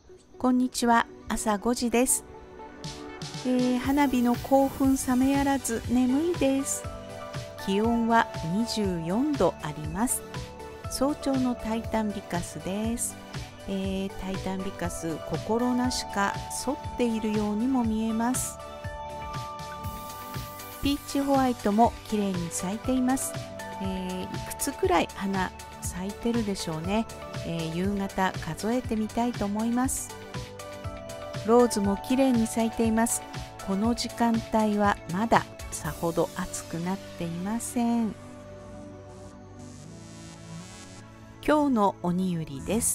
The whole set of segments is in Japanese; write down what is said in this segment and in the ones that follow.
こんにちは。朝5時です。花火の興奮冷めやらず眠いです。気温は24度あります。早朝のタイタンビカスです。タイタンビカス、心なしか反っているようにも見えます。ピーチホワイトも綺麗に咲いています。いくつくらい花咲いてるでしょうね。夕方数えてみたいと思います。ローズも綺麗に咲いています。この時間帯はまださほど暑くなっていません。今日の鬼ゆりです。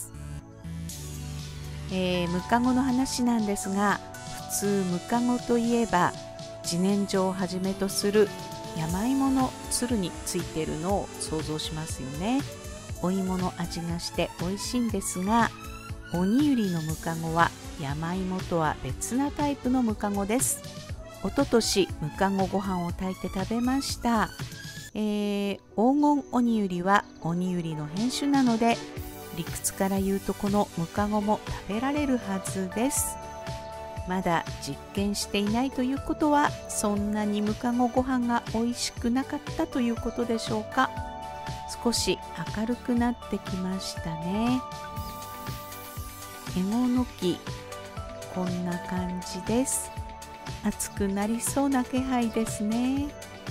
ムカゴの話なんですが、普通ムカゴといえば自然薯をはじめとする山芋のつるについているのを想像しますよね。お芋の味がして美味しいんですが、鬼ゆりのムカゴは山芋とは別なタイプのムカゴです。おととしムカゴご飯を炊いて食べました。黄金鬼ゆりは鬼ゆりの変種なので、理屈から言うとこのムカゴも食べられるはずです。まだ実験していないということは、そんなにムカゴご飯が美味しくなかったということでしょうか。少し明るくなってきましたね。エゴノキ、こんな感じです。暑くなりそうな気配ですね。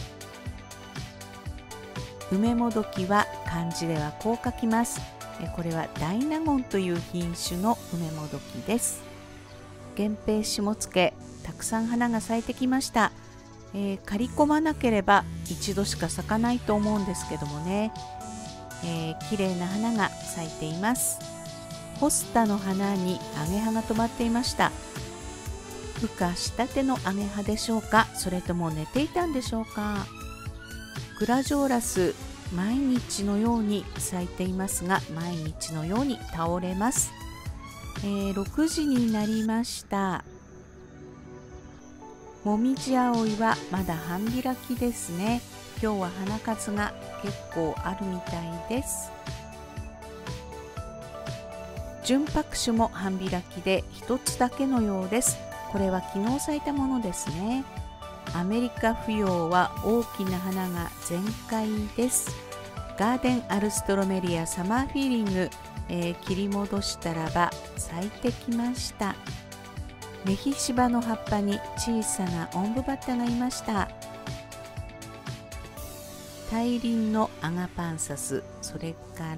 梅もどきは漢字ではこう書きます。これは大納言という品種の梅もどきです。源平下野、たくさん花が咲いてきました。刈り込まなければ一度しか咲かないと思うんですけどもね、綺麗な花が咲いています。ホスタの花にアゲハが止まっていました。孵化したてのアゲハでしょうか、それとも寝ていたんでしょうか。グラジョーラス、毎日のように咲いていますが、毎日のように倒れます。6時になりました。もみじ葵はまだ半開きですね。今日は花数が結構あるみたいです。純白種も半開きで一つだけのようです。これは昨日咲いたものですね。アメリカフヨウは大きな花が全開です。ガーデンアルストロメリアサマーフィーリング、切り戻したらば咲いてきました。メヒシバの葉っぱに小さなオンブバッタがいました。大輪のアガパンサス、それから、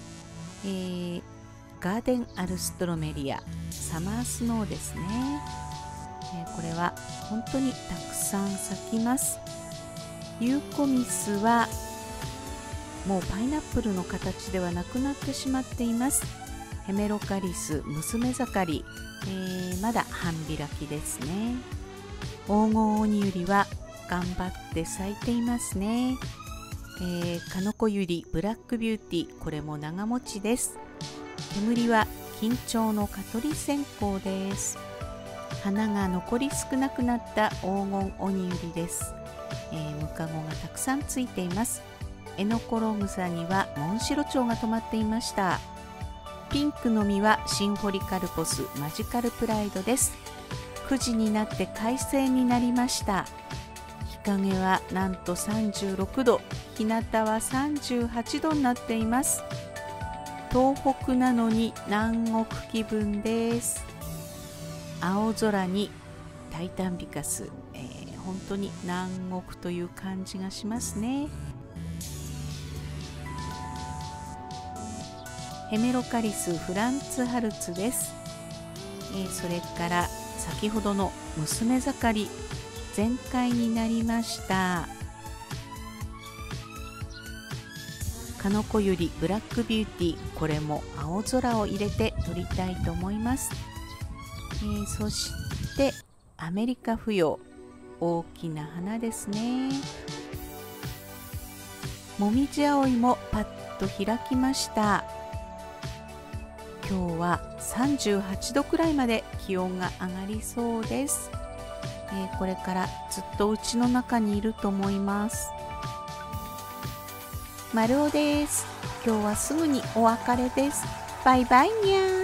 ガーデンアルストロメリアサマースノーですね。これは本当にたくさん咲きます。ユーコミスはもうパイナップルの形ではなくなってしまっています。ヘメロカリス娘盛り、まだ半開きですね。黄金鬼ゆりは頑張って咲いていますね。カノコユリブラックビューティー、これも長持ちです。煙は緊張の蚊取り線香です。花が残り少なくなった黄金鬼ゆりです。ムカゴがたくさんついています。エノコログサにはモンシロチョウが止まっていました。ピンクの実はシンフォリカルポスマジカルプライドです。9時になって快晴になりました。日陰はなんと36度、日向は38度になっています。東北なのに南国気分です。青空にタイタンビカス、本当に南国という感じがしますね。ヘメロカリスフランツハルツです。それから先ほどの娘盛り全開になりました。カノコユリブラックビューティー、これも青空を入れて撮りたいと思います。そしてアメリカフヨウ、大きな花ですね。もみじ葵もパッと開きました。今日は38度くらいまで気温が上がりそうです。これからずっと家の中にいると思います。まるおです。今日はすぐにお別れです。バイバイにゃー。